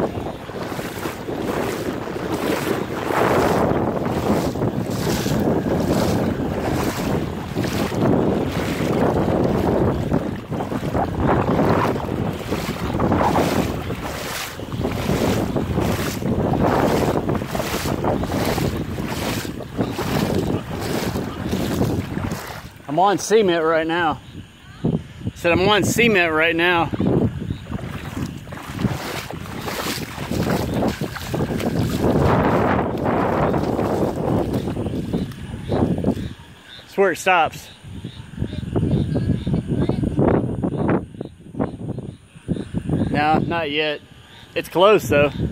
I'm on cement right now. Said I'm on cement right now. That's where it stops. No, not yet. It's close though.